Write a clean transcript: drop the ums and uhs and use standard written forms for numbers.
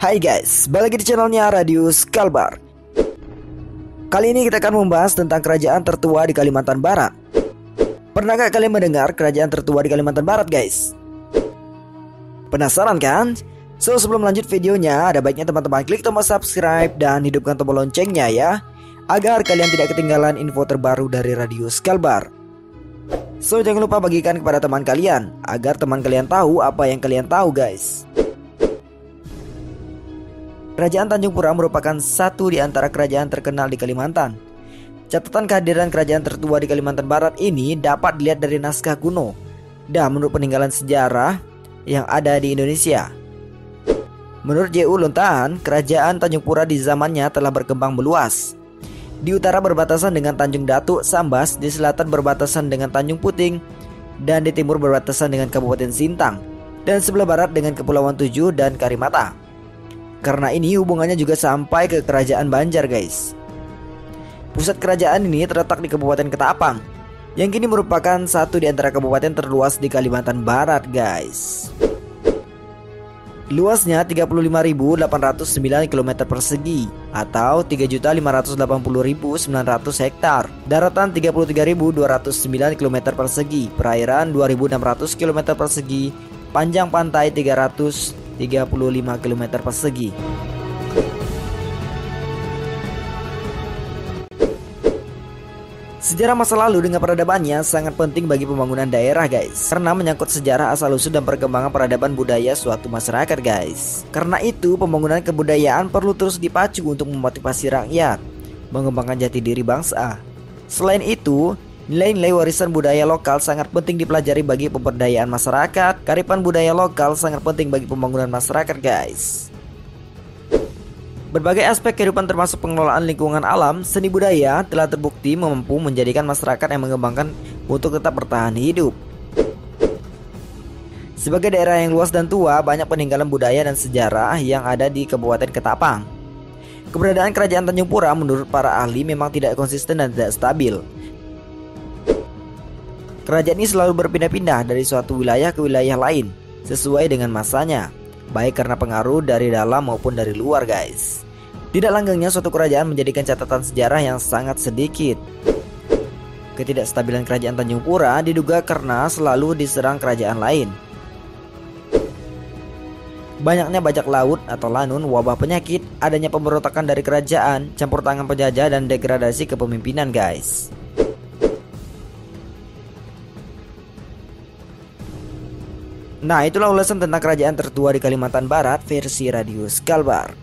Hai guys, balik lagi di channelnya Radius Kalbar. Kali ini kita akan membahas tentang kerajaan tertua di Kalimantan Barat. Pernah gak kalian mendengar kerajaan tertua di Kalimantan Barat guys? Penasaran kan? So sebelum lanjut videonya, ada baiknya teman-teman klik tombol subscribe dan hidupkan tombol loncengnya ya, agar kalian tidak ketinggalan info terbaru dari Radius Kalbar. So jangan lupa bagikan kepada teman kalian, agar teman kalian tahu apa yang kalian tahu guys. Kerajaan Tanjung Pura merupakan satu di antara kerajaan terkenal di Kalimantan. Catatan kehadiran kerajaan tertua di Kalimantan Barat ini dapat dilihat dari naskah kuno dan menurut peninggalan sejarah yang ada di Indonesia. Menurut J.U. Luntaan, kerajaan Tanjung Pura di zamannya telah berkembang meluas. Di utara berbatasan dengan Tanjung Datuk Sambas, di selatan berbatasan dengan Tanjung Puting, dan di timur berbatasan dengan Kabupaten Sintang, dan sebelah barat dengan Kepulauan Tujuh dan Karimata. Karena ini hubungannya juga sampai ke kerajaan Banjar guys. Pusat kerajaan ini terletak di Kabupaten Ketapang, yang kini merupakan satu di antara kabupaten terluas di Kalimantan Barat guys. Luasnya 35.809 km persegi atau 3.580.900 hektar. Daratan 33.209 km persegi, perairan 2.600 km persegi, panjang pantai 335 km persegi. Sejarah masa lalu dengan peradabannya sangat penting bagi pembangunan daerah guys, karena menyangkut sejarah asal-usul dan perkembangan peradaban budaya suatu masyarakat guys. Karena itu pembangunan kebudayaan perlu terus dipacu untuk memotivasi rakyat, mengembangkan jati diri bangsa. Selain itu, nilai-nilai warisan budaya lokal sangat penting dipelajari bagi pemberdayaan masyarakat. Kearifan budaya lokal sangat penting bagi pembangunan masyarakat guys. Berbagai aspek kehidupan termasuk pengelolaan lingkungan alam, seni budaya telah terbukti mampu menjadikan masyarakat yang mengembangkan untuk tetap bertahan hidup. Sebagai daerah yang luas dan tua, banyak peninggalan budaya dan sejarah yang ada di Kabupaten Ketapang. Keberadaan kerajaan Tanjung Pura menurut para ahli memang tidak konsisten dan tidak stabil. Kerajaan ini selalu berpindah-pindah dari suatu wilayah ke wilayah lain sesuai dengan masanya, baik karena pengaruh dari dalam maupun dari luar guys. Tidak langgengnya suatu kerajaan menjadikan catatan sejarah yang sangat sedikit. Ketidakstabilan kerajaan Tanjung Pura diduga karena selalu diserang kerajaan lain. Banyaknya bajak laut atau lanun, wabah penyakit, adanya pemberontakan dari kerajaan, campur tangan penjajah, dan degradasi kepemimpinan guys. Nah, itulah ulasan tentang kerajaan tertua di Kalimantan Barat versi Radius Kalbar.